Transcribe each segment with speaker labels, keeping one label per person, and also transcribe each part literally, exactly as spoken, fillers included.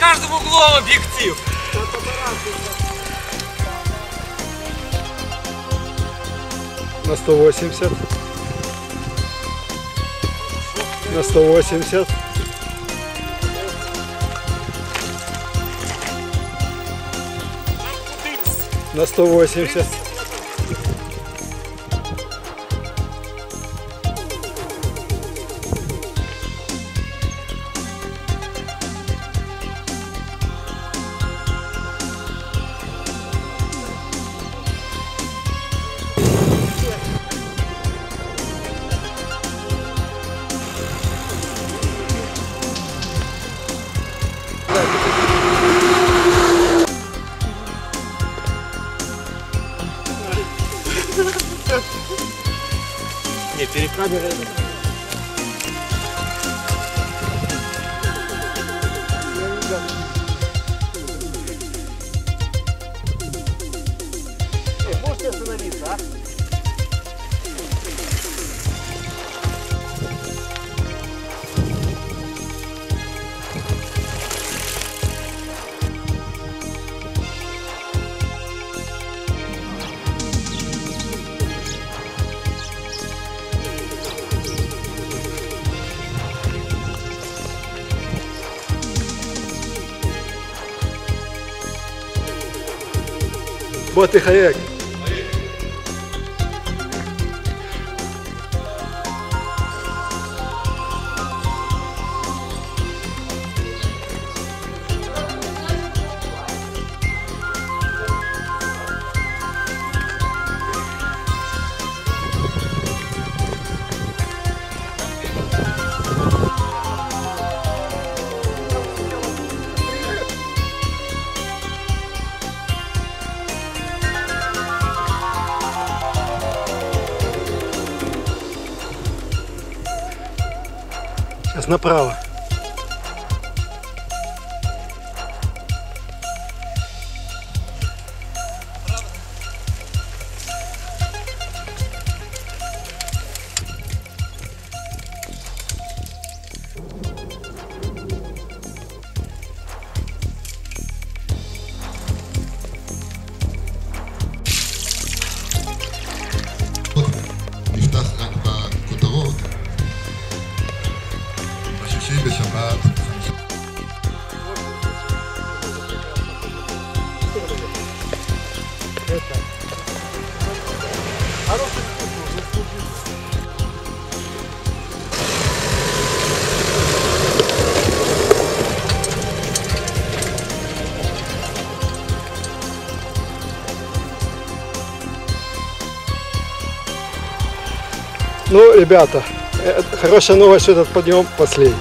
Speaker 1: каждым углом объектив.
Speaker 2: На сто восемьдесят. На сто восемьдесят. На сто восемьдесят.
Speaker 1: Не, перед камерой. Можете остановиться, а?
Speaker 2: Вот и хаяк. Сейчас направо.
Speaker 3: נפתח רק בכותרות. בשישי בשבת.
Speaker 2: Ну, ребята, хорошая новость, что этот подъем последний.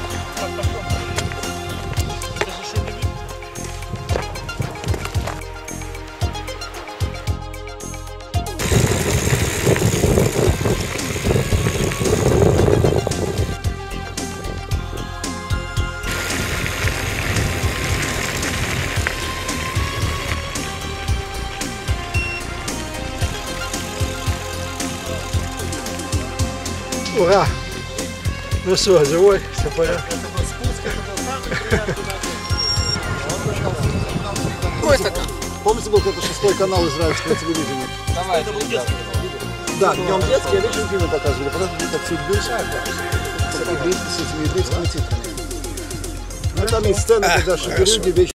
Speaker 2: Ура! Ну что, живой? Все в порядке.
Speaker 4: Помните, был какой-то шестой канал израильского телевидения?
Speaker 1: Давай,
Speaker 4: Да, днем детский, а вечером фильмы показывали. Потом будет отсюда с этими ибритскими титрами. Ну там есть сцены, когда шоферюги,